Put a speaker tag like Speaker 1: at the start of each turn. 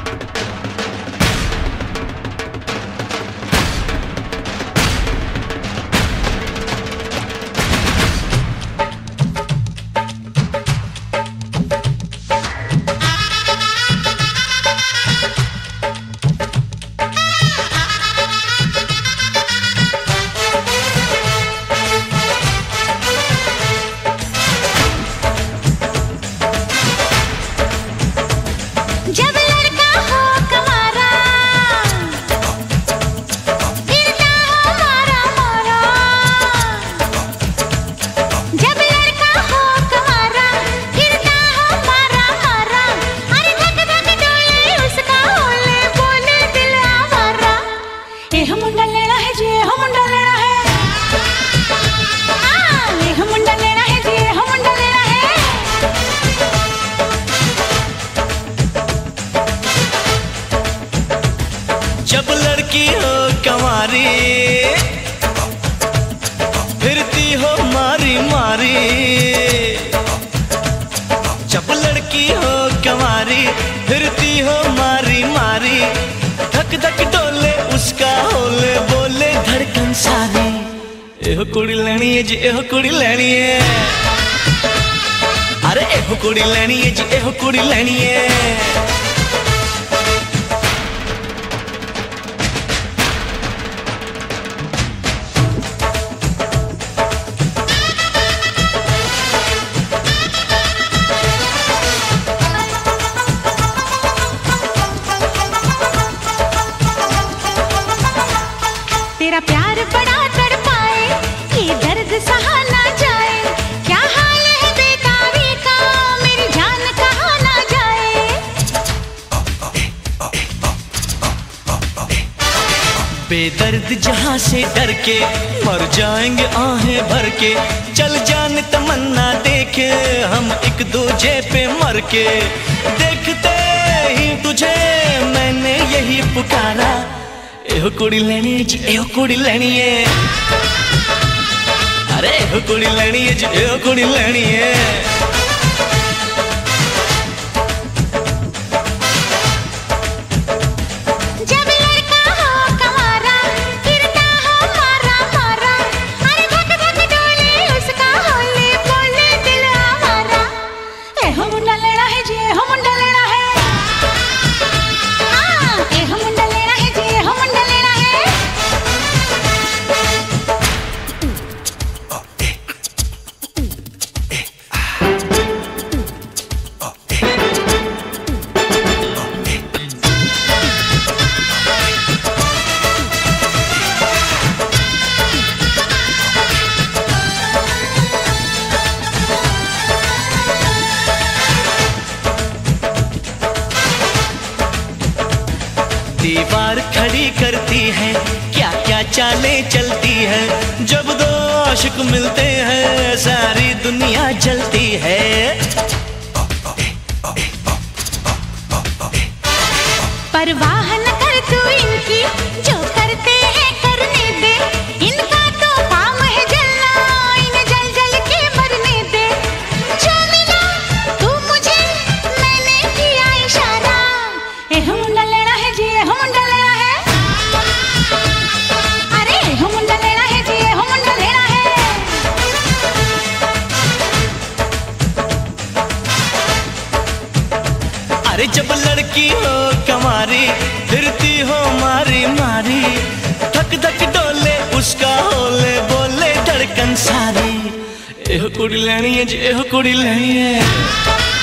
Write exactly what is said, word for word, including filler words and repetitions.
Speaker 1: जब लड़की हो कंवारी फिरती हो मारी मारी, जब लड़की हो कंवारी फिरती हो मारी मारी, धक धक डोले उसका होले बोले धड़कन सारी। एहो कुड़ी लेनी है जी एहो कुड़ी लेनी है, अरे एहो कुड़ी लेनी है जी एहो कुड़ी लेनी है।
Speaker 2: तेरा प्यार बड़ा तड़पाए, ये दर्द सहा ना जाए, क्या हाल है बेताबी का, मेरी जान कहाँ ना जाए।
Speaker 1: बेदर्द जहाँ से डर के मर जाएंगे आहें भर के, चल जान तमन्ना देखे हम एक दूजे पे मर के, देखते ही तुझे मैंने यही पुकारा। एहो कुड़ी लेनी है जी एहो कुड़ी लेनी है, अरे एहो कुड़ी लेनी है जी एहो कुड़ी लेनी है। दीवार खड़ी करती है, क्या क्या चालें चलती है, जब दो आशिक मिलते हैं सारी दुनिया जलती है।
Speaker 2: परवाह न कर तू इनकी, जो करते हैं करने दे, इनका तो काम है जलना, इन्हें जल जल के मरने दे। जो मिला तू मुझे मैंने किया इशारा, एहो मुंडा लेना है जी एहो मुंडा लेना है, अरे एहो मुंडा लेना है जी एहो मुंडा लेना है।
Speaker 1: अरे जब लड़की हो कंवारी फिरती हो मारी मारी, धक धक डोले उसका होले बोले धड़कन सारी। एहो कुड़ी लेनी है जी एहो कुड़ी लेनी है।